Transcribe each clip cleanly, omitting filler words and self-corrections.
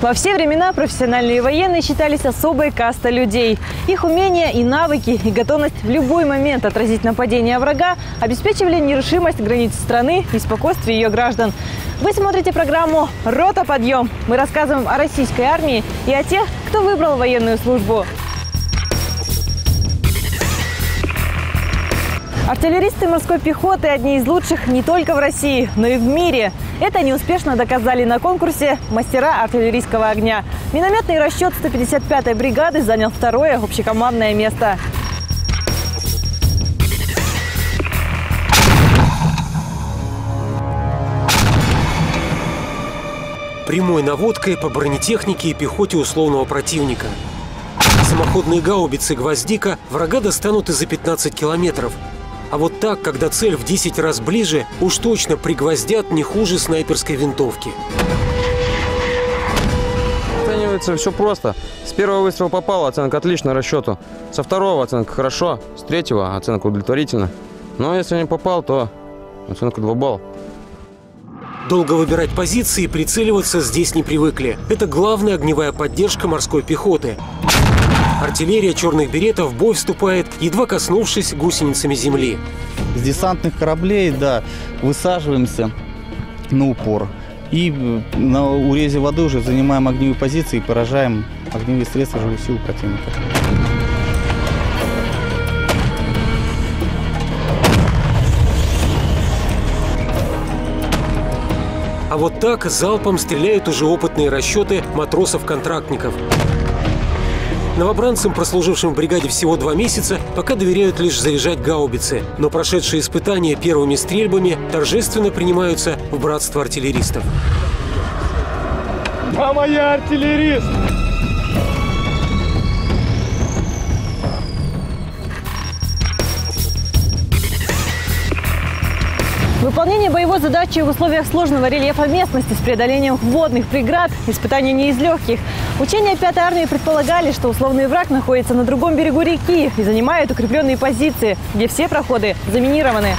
Во все времена профессиональные военные считались особой кастой людей. Их умения и навыки, и готовность в любой момент отразить нападение врага обеспечивали нерушимость границ страны и спокойствие ее граждан. Вы смотрите программу «Рота Подъем». Мы рассказываем о российской армии и о тех, кто выбрал военную службу. Артиллеристы морской пехоты – одни из лучших не только в России, но и в мире. Это они успешно доказали на конкурсе «Мастера артиллерийского огня». Минометный расчет 155-й бригады занял второе общекомандное место. Прямой наводкой по бронетехнике и пехоте условного противника. Самоходные гаубицы «Гвоздика» врага достанут и за 15 километров. А вот так, когда цель в 10 раз ближе, уж точно пригвоздят не хуже снайперской винтовки. Оценивается все просто. С первого выстрела попало, оценка отлично расчету. Со второго оценка хорошо, с третьего оценка удовлетворительно. Но если не попал, то оценка 2 балла. Долго выбирать позиции и прицеливаться здесь не привыкли. Это главная огневая поддержка морской пехоты. Артиллерия черных беретов в бой вступает, едва коснувшись гусеницами земли. С десантных кораблей, да, высаживаемся на упор. И на урезе воды уже занимаем огневые позиции и поражаем огневые средства живой силы противника. А вот так залпом стреляют уже опытные расчеты матросов-контрактников. Новобранцам, прослужившим в бригаде всего 2 месяца, пока доверяют лишь заряжать гаубицы. Но прошедшие испытания первыми стрельбами торжественно принимаются в братство артиллеристов. Мама, я артиллерист! Выполнение боевой задачи в условиях сложного рельефа местности с преодолением водных преград – испытание не из легких. Учения 5-й армии предполагали, что условный враг находится на другом берегу реки и занимает укрепленные позиции, где все проходы заминированы.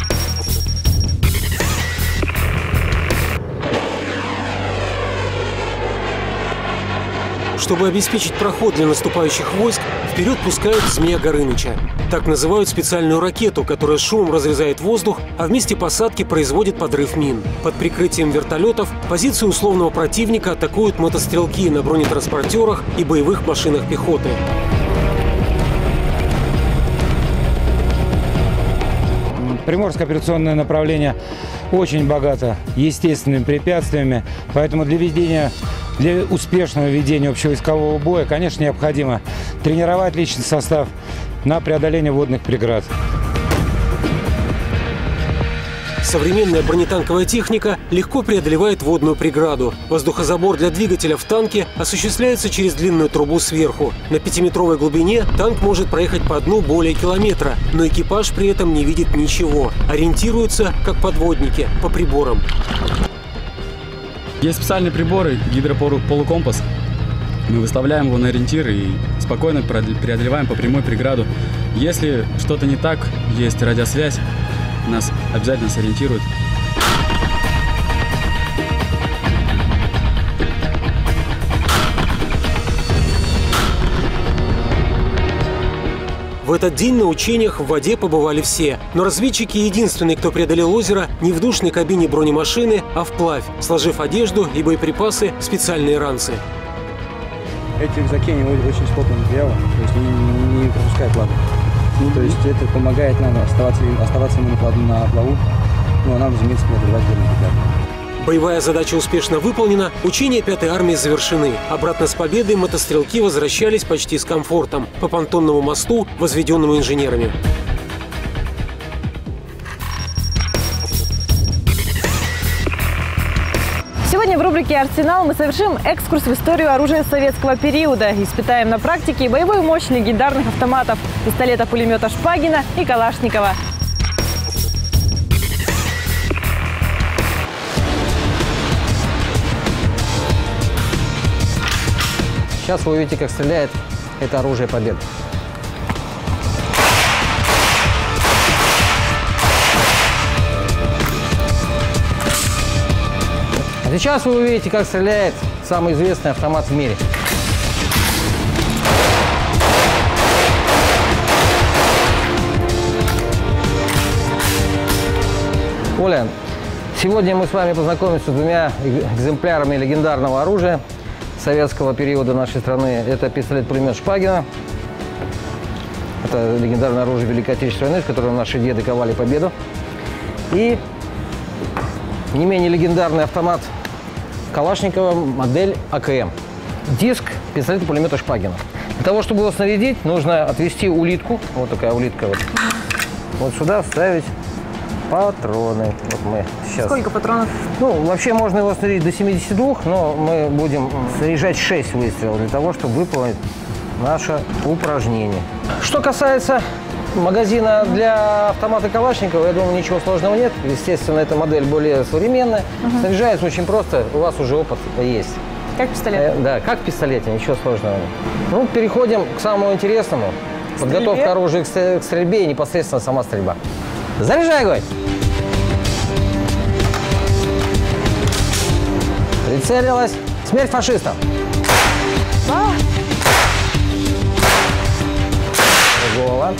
Чтобы обеспечить проход для наступающих войск, вперед пускают Змея Горыныча. Так называют специальную ракету, которая шумом разрезает воздух, а в месте посадки производит подрыв мин. Под прикрытием вертолетов позиции условного противника атакуют мотострелки на бронетранспортерах и боевых машинах пехоты. Приморское операционное направление очень богато естественными препятствиями, поэтому для успешного ведения общевойскового боя, конечно, необходимо тренировать личный состав на преодоление водных преград. Современная бронетанковая техника легко преодолевает водную преграду. Воздухозабор для двигателя в танке осуществляется через длинную трубу сверху. На 5-метровой глубине танк может проехать по дну более километра, но экипаж при этом не видит ничего. Ориентируются, как подводники, по приборам. Есть специальные приборы, гидрополукомпас. Мы выставляем его на ориентир и спокойно преодолеваем по прямой преграду. Если что-то не так, есть радиосвязь, нас обязательно сориентируют. В этот день на учениях в воде побывали все. Но разведчики единственные, кто преодолел озеро не в душной кабине бронемашины, а вплавь, сложив одежду и боеприпасы в специальные ранцы. Эти рюкзаки очень плотно материала, то есть не пропускают влагу. То есть это помогает нам оставаться на плаву, ну а нам, разумеется, преодолевать водные преграды. Боевая задача успешно выполнена, учения 5-й армии завершены. Обратно с победой мотострелки возвращались почти с комфортом по понтонному мосту, возведенному инженерами. Сегодня в рубрике «Арсенал» мы совершим экскурс в историю оружия советского периода. Испытаем на практике боевую мощь легендарных автоматов – пистолета-пулемета Шпагина и Калашникова. Сейчас вы увидите, как стреляет это оружие победы. А сейчас вы увидите, как стреляет самый известный автомат в мире. Оля, сегодня мы с вами познакомимся с двумя экземплярами легендарного оружия советского периода нашей страны. Это пистолет-пулемет Шпагина. Это легендарное оружие Великой Отечественной войны, с которым наши деды ковали победу. И не менее легендарный автомат Калашникова, модель АКМ. Диск пистолета-пулемета Шпагина. Для того, чтобы его снарядить, нужно отвести улитку. Вот такая улитка. Вот сюда вставить патроны. Вот мы сейчас... Сколько патронов? Ну, вообще можно его снарядить до 72, но мы будем снаряжать 6 выстрелов для того, чтобы выполнить наше упражнение. Что касается магазина для автомата Калашникова, я думаю, ничего сложного нет. Естественно, эта модель более современная. Снаряжается очень просто, у вас уже опыт есть. Как пистолет? Да, как в пистолете, ничего сложного нет. Ну, переходим к самому интересному. Подготовка оружия к стрельбе и непосредственно сама стрельба. Заряжай огонь! Прицелилась. Смерть фашистам! Голова.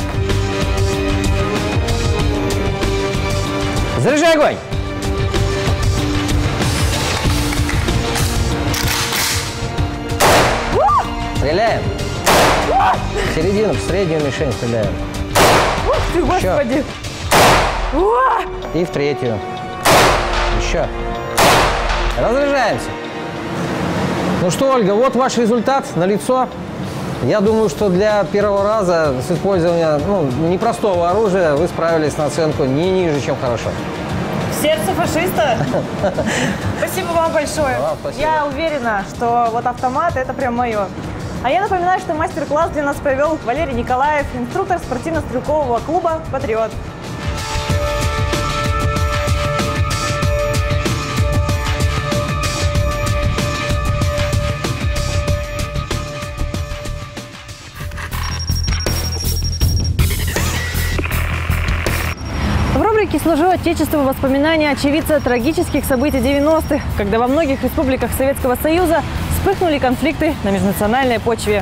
Заряжай огонь! Стреляем. В середину, в среднюю мишень стреляем. Ух ты, господи! И в третью. Еще. Разряжаемся. Ну что, Ольга, вот ваш результат налицо. Я думаю, что для первого раза с использованием непростого оружия вы справились на оценку не ниже, чем хорошо. Сердце фашиста. Спасибо вам большое. Спасибо. Я уверена, что вот автомат – это прям мое. А я напоминаю, что мастер-класс для нас провел Валерий Николаев, инструктор спортивно-стрелкового клуба «Патриот». В рубрике «Служу Отечеству» воспоминания очевидца трагических событий 90-х, когда во многих республиках Советского Союза вспыхнули конфликты на межнациональной почве.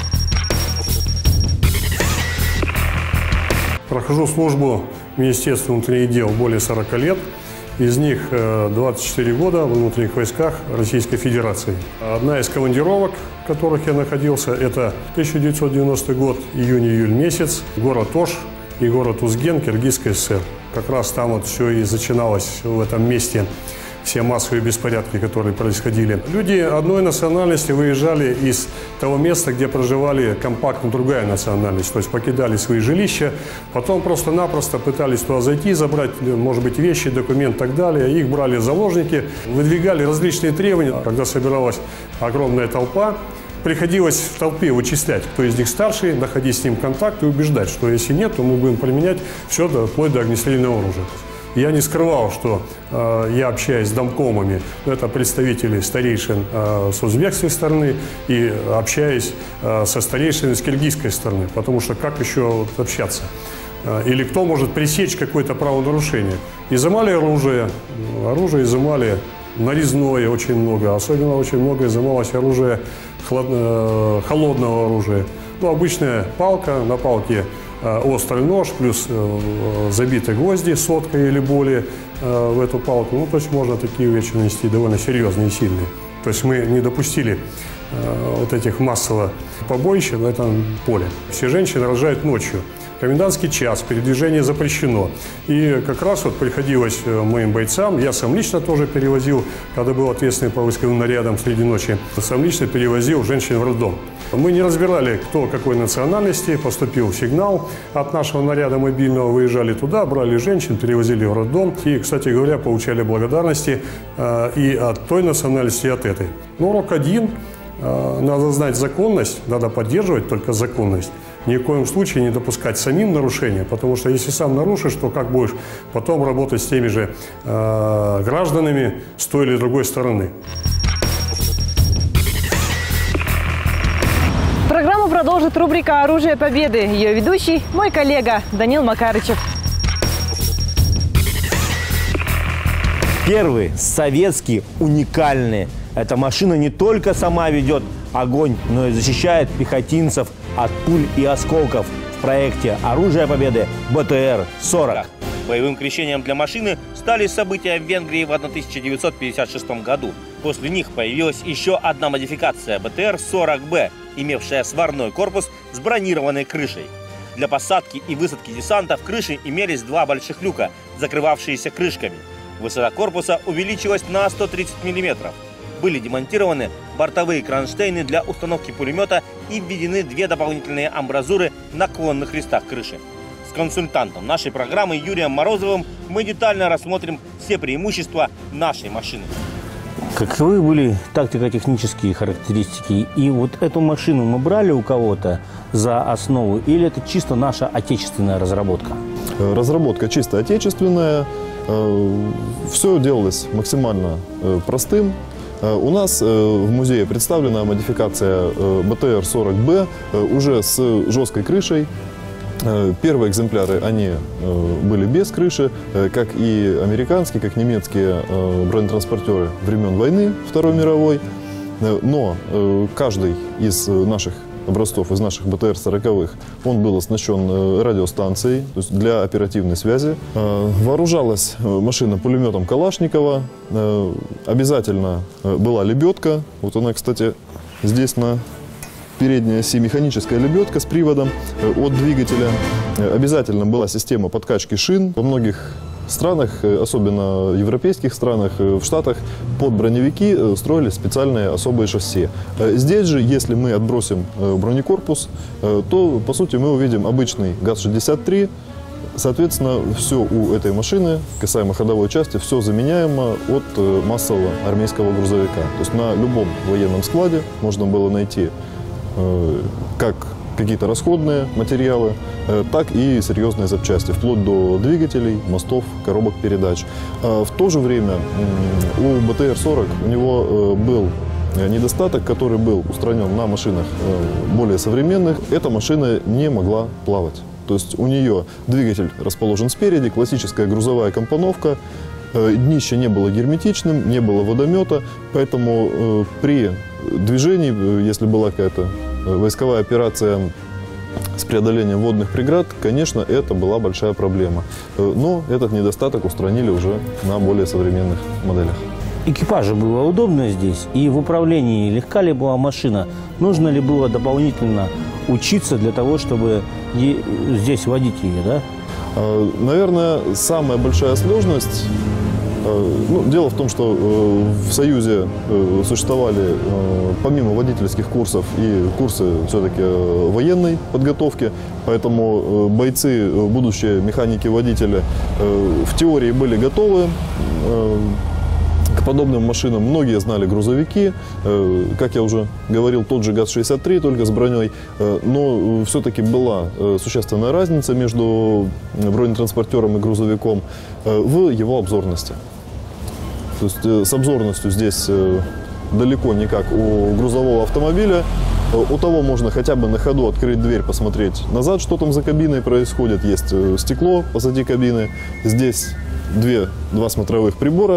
Прохожу службу в Министерстве внутренних дел более 40 лет. Из них 24 года в внутренних войсках Российской Федерации. Одна из командировок, в которых я находился, это 1990 год, июнь-июль месяц, город Ош и город Узген, Киргизская ССР. Как раз там вот все и начиналось в этом месте, все массовые беспорядки, которые происходили. Люди одной национальности выезжали из того места, где проживали компактно другая национальность, то есть покидали свои жилища, потом просто-напросто пытались туда зайти, забрать, может быть, вещи, документы и так далее. Их брали в заложники, выдвигали различные требования. Когда собиралась огромная толпа, приходилось в толпе вычислять, кто из них старший, находить с ним контакт и убеждать, что если нет, то мы будем применять все вплоть до огнестрельного оружия. Я не скрывал, что я общаюсь с домкомами, это представители старейшин с узбекской стороны, и общаюсь со старейшинами с киргизской стороны, потому что как еще общаться? Или кто может пресечь какое-то правонарушение? Изымали оружие изымали нарезное очень много, особенно очень много изымалось оружие холодного оружия. Ну, обычная палка, на палке острый нож, плюс забиты гвозди соткой или более в эту палку. Ну, то есть можно такие вещи нанести довольно серьезные и сильные. То есть мы не допустили вот этих массовых побоищ на этом поле. Все женщины рожают ночью. Комендантский час, передвижение запрещено. И как раз вот приходилось моим бойцам, я сам лично тоже перевозил, когда был ответственный по войсковым нарядам среди ночи, сам лично перевозил женщин в роддом. Мы не разбирали, кто какой национальности, поступил сигнал от нашего наряда мобильного, выезжали туда, брали женщин, перевозили в роддом. И, кстати говоря, получали благодарности и от той национальности, и от этой. Но урок один. Надо знать законность, надо поддерживать только законность. Ни в коем случае не допускать самим нарушения, потому что если сам нарушишь, то как будешь потом работать с теми же гражданами с той или другой стороны. Программу продолжит рубрика «Оружие Победы». Ее ведущий – мой коллега Данил Макарычев. Первые советские уникальные Эта машина не только сама ведет огонь, но и защищает пехотинцев от пуль и осколков в проекте «Оружие Победы» БТР-40. Боевым крещением для машины стали события в Венгрии в 1956 году. После них появилась еще одна модификация – БТР-40Б, имевшая сварной корпус с бронированной крышей. Для посадки и высадки десанта в крыше имелись два больших люка, закрывавшиеся крышками. Высота корпуса увеличилась на 130 мм. Были демонтированы бортовые кронштейны для установки пулемета и введены две дополнительные амбразуры на наклонных листах крыши. С консультантом нашей программы Юрием Морозовым мы детально рассмотрим все преимущества нашей машины. Каковы были тактико-технические характеристики? И вот эту машину мы брали у кого-то за основу или это чисто наша отечественная разработка? Разработка чисто отечественная. Все делалось максимально простым. У нас в музее представлена модификация БТР-40Б уже с жесткой крышей. Первые экземпляры, они были без крыши, как и американские, как немецкие бронетранспортеры времен войны Второй мировой. Но каждый из наших образцов, из наших БТР-40-х, он был оснащен радиостанцией, то есть для оперативной связи. Вооружалась машина пулеметом Калашникова. Обязательно была лебедка. Вот она, кстати, здесь на передней оси механическая лебедка с приводом от двигателя. Обязательно была система подкачки шин. Во многих странах, особенно в европейских странах, в Штатах, под броневики строились специальные особые шасси. Здесь же, если мы отбросим бронекорпус, то, по сути, мы увидим обычный ГАЗ-63. Соответственно, все у этой машины, касаемо ходовой части, все заменяемо от массового армейского грузовика. То есть на любом военном складе можно было найти как какие-то расходные материалы, так и серьезные запчасти, вплоть до двигателей, мостов, коробок передач. В то же время у БТР-40 у него был недостаток, который был устранен на машинах более современных. Эта машина не могла плавать. То есть у нее двигатель расположен спереди, классическая грузовая компоновка, днище не было герметичным, не было водомета, поэтому при движении, если была какая-то войсковая операция с преодолением водных преград, конечно, это была большая проблема. Но этот недостаток устранили уже на более современных моделях. Экипажу было удобно здесь, и в управлении легка ли была машина, нужно ли было дополнительно учиться для того, чтобы здесь водить ее, да? Наверное, самая большая сложность. Дело в том, что в Союзе существовали помимо водительских курсов и курсы все-таки военной подготовки, поэтому бойцы, будущие механики-водители, в теории были готовы к подобным машинам. Многие знали грузовики, как я уже говорил, тот же ГАЗ-63, только с броней, но все-таки была существенная разница между бронетранспортером и грузовиком в его обзорности. То есть с обзорностью здесь далеко не как у грузового автомобиля. У того можно хотя бы на ходу открыть дверь, посмотреть назад, что там за кабиной происходит. Есть стекло позади кабины. Здесь два смотровых прибора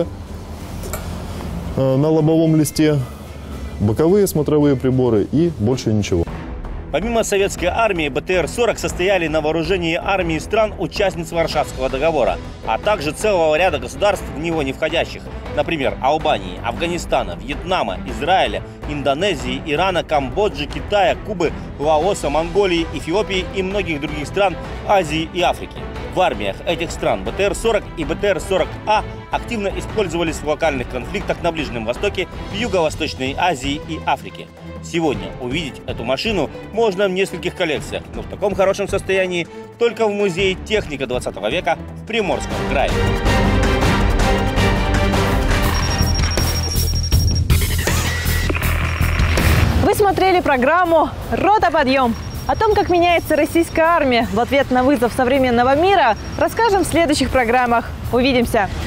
на лобовом листе, боковые смотровые приборы и больше ничего. Помимо советской армии, БТР-40 состояли на вооружении армии стран-участниц Варшавского договора, а также целого ряда государств, в него не входящих. Например, Албании, Афганистана, Вьетнама, Израиля, Индонезии, Ирана, Камбоджи, Китая, Кубы, Лаоса, Монголии, Эфиопии и многих других стран Азии и Африки. В армиях этих стран БТР-40 и БТР-40А активно использовались в локальных конфликтах на Ближнем Востоке, в Юго-Восточной Азии и Африке. Сегодня увидеть эту машину можно в нескольких коллекциях, но в таком хорошем состоянии только в музее техника 20 века в Приморском крае. Вы смотрели программу «Рота подъем». О том, как меняется российская армия в ответ на вызов современного мира, расскажем в следующих программах. Увидимся!